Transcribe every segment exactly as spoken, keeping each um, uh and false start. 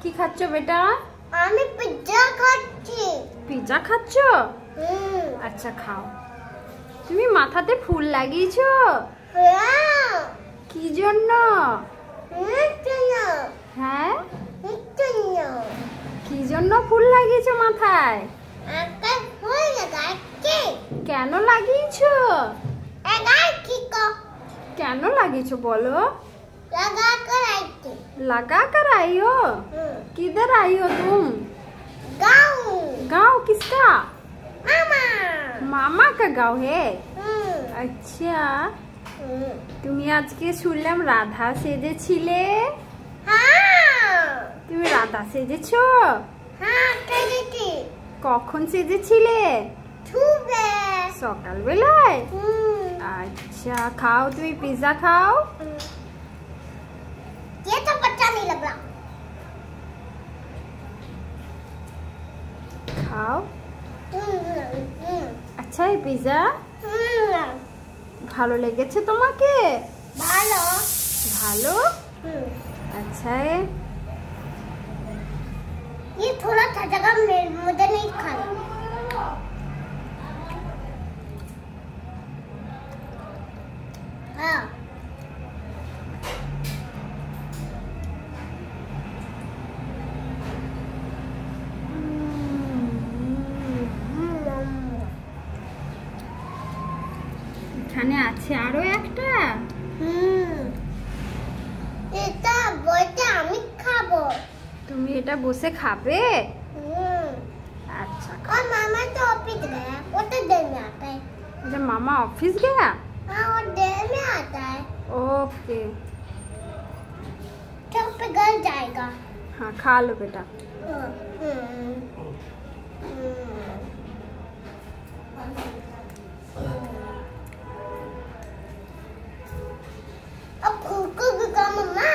কি খাচ্ছ বেটা? আমি পিজ্জা খাচ্ছি। পিজ্জা খাচ্ছ? হুম। আচ্ছা খাও। তুমি মাথাতে ফুল লাগিয়েছো? হ্যাঁ। কি জন্য? হ্যাঁ? কি জন্য ফুল লাগিয়েছো মাথায়? কেন লাগিয়েছো? কেন লাগিয়েছো বলো? लगा कर आई थी। लगा कर आई हो? किधर आई हो तुम? गाँव। गाँव किसका? मामा। मामा का गाँव है? हम्म। अच्छा তুমি আজকে শুনলাম রাধা সেজেছিলে। হ্যাঁ। তুমি রাধা সেজেছো? হ্যাঁ সেজেছি। কখন সেজেছিলে? সকাল বেলায়। আচ্ছা খাও, তুমি পিজ্জা খাও। ये तो बच्चा नहीं लग रहा। खाओ। अच्छा है पिज्जा? ভালো লেগেছে তোমাকে? ভালো। ভালো? अच्छा है। ये थोड़ा सा जगह मुझे नहीं खाना। हाँ। এখানে আছে আরো একটা। হুম। এটা বইটা আমি খাবো। তুমি এটা বসে খাবে? হুম। अच्छा और मामा तो ऑफिस गया, वो तो देर में आता है। अच्छा मामा ऑफिस गया? हाँ वो देर में आता है। ओके। चल पे घर जाएगा। हाँ खा लो बेटा। अब फोटो दिखा मम्मा।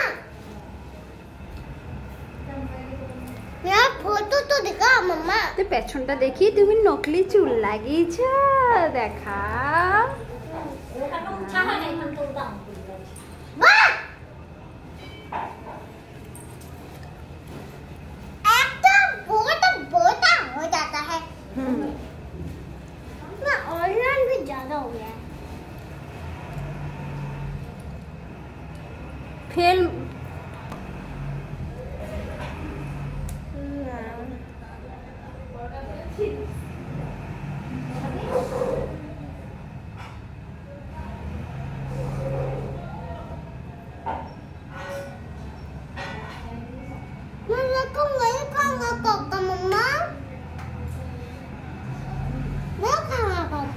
मेरा फोटो तो दिखा मम्मा। তো পেছনটা দেখি তুমি নকলি চুল লাগিয়েছো, দেখা। একটা बहुत बहुत हो जाता है। ना ऑनलाइन भी ज्यादा हो गया है। Film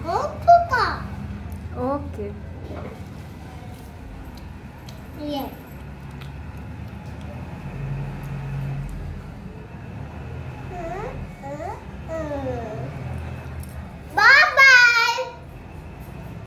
Yeah.